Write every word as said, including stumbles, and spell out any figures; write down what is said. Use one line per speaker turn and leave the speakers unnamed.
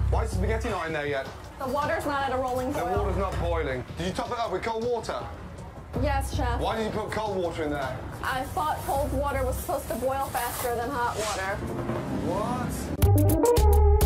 Why is the spaghetti not in there yet?
The water's not at a rolling boil.
The water's not boiling. Did you top it up with cold water?
Yes, chef.
Why did you put cold water in there?
I thought cold water was supposed to boil faster than hot water.
What?